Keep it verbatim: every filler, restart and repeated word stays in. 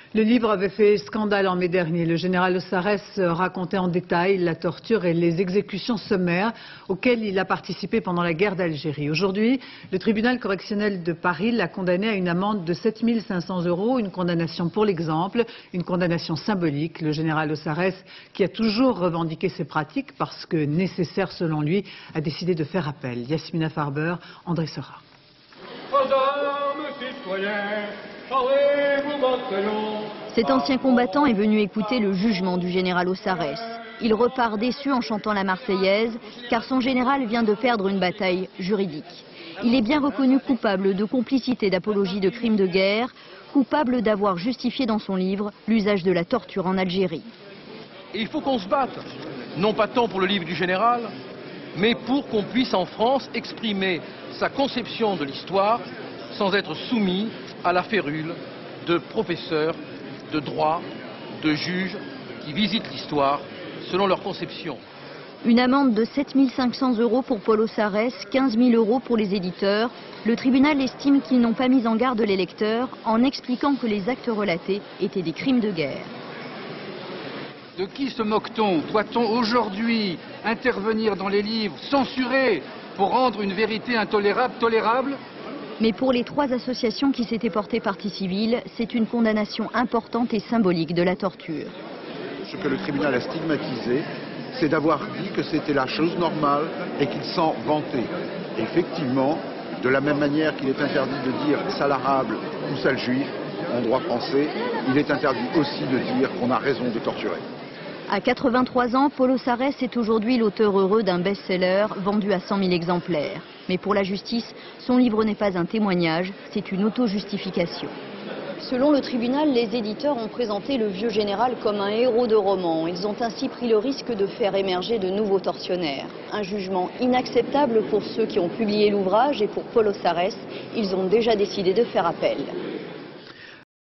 Le livre avait fait scandale en mai dernier. Le général Ossarès racontait en détail la torture et les exécutions sommaires auxquelles il a participé pendant la guerre d'Algérie. Aujourd'hui, le tribunal correctionnel de Paris l'a condamné à une amende de sept mille cinq cents euros, une condamnation pour l'exemple, une condamnation symbolique. Le général Ossarès, qui a toujours revendiqué ces pratiques parce que nécessaire selon lui, a décidé de faire appel. Yasmina Farber, André Sera. Cet ancien combattant est venu écouter le jugement du général Ossarès. Il repart déçu en chantant la Marseillaise, car son général vient de perdre une bataille juridique. Il est bien reconnu coupable de complicité d'apologie de crimes de guerre, coupable d'avoir justifié dans son livre l'usage de la torture en Algérie. Et il faut qu'on se batte, non pas tant pour le livre du général, mais pour qu'on puisse en France exprimer sa conception de l'histoire sans être soumis à la férule de professeurs de droit, de juges qui visitent l'histoire selon leur conception. Une amende de sept mille cinq cents euros pour Paul Ossarès, quinze mille euros pour les éditeurs. Le tribunal estime qu'ils n'ont pas mis en garde les lecteurs en expliquant que les actes relatés étaient des crimes de guerre. De qui se moque-t-on? Doit-on aujourd'hui intervenir dans les livres, censurer pour rendre une vérité intolérable tolérable? Mais pour les trois associations qui s'étaient portées partie civile, c'est une condamnation importante et symbolique de la torture. Ce que le tribunal a stigmatisé, c'est d'avoir dit que c'était la chose normale et qu'il s'en vantait. Et effectivement, de la même manière qu'il est interdit de dire sale arabe ou sale juif, en droit français, il est interdit aussi de dire qu'on a raison de torturer. À quatre-vingt-trois ans, Paul Ossarès est aujourd'hui l'auteur heureux d'un best-seller vendu à cent mille exemplaires. Mais pour la justice, son livre n'est pas un témoignage, c'est une auto-justification. Selon le tribunal, les éditeurs ont présenté le vieux général comme un héros de roman. Ils ont ainsi pris le risque de faire émerger de nouveaux tortionnaires. Un jugement inacceptable pour ceux qui ont publié l'ouvrage et pour Paul Ossarès. Ils ont déjà décidé de faire appel.